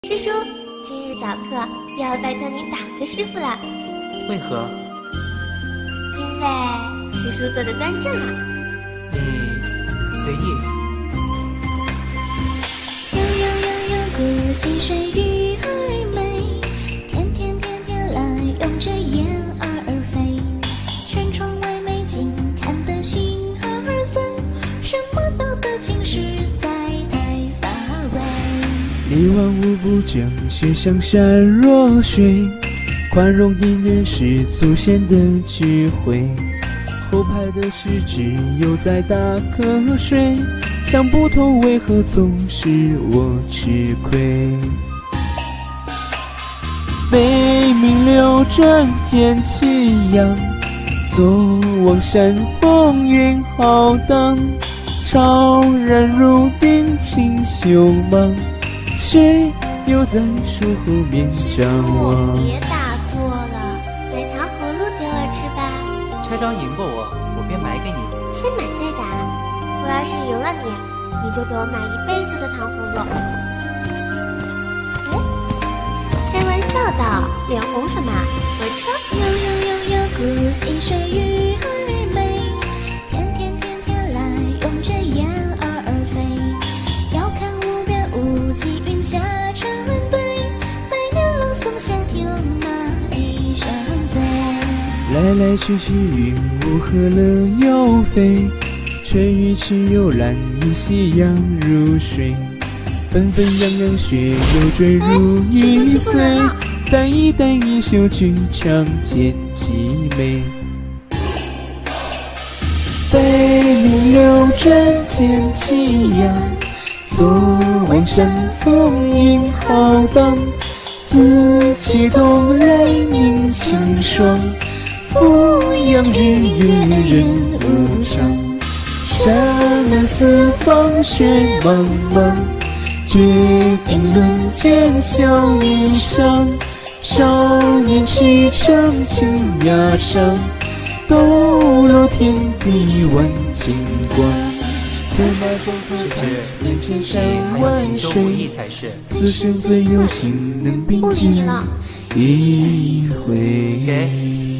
师叔，今日早课要拜托您打个师傅了。 为何？ 因为师叔坐得端正啊。 随意。 古溪水鱼儿美，天天来拥着燕儿飞。轩窗外美景看得心儿醉，什么道德经实在太乏味。 力挽无不将雪上善若水，宽容一念是祖先的智慧。后排的食指又在打瞌睡，想不通为何总是我吃亏。悲鸣流转见奇阳，坐望山风云浩荡。超然入定清秀忙，谁又在树后面张望？ 别打坐了，买糖葫芦给我吃吧。 拆张赢过我便买给你。 先买再打，我要是赢了你，你就给我买一辈子的糖葫芦。开玩笑的，脸红什么？回车。 古溪水鱼儿美，天天来拥着燕儿飞。遥看无边无际云下成堆，百年朗诵香听那笛声醉。 来去云雾和乐又飞，春雨去又懒依夕阳入睡。纷扬雪又坠如雨碎，淡一袖君长见凄美。悲鸣流转见奇阳，坐望山风云浩荡。自启动来年清霜，俯仰日月人无常。山南四方雪茫茫，决定论剑笑一场。少年驰骋青崖上，抖落天地万金光。策马江河畔，面前山万水，此生最有幸能并肩一回。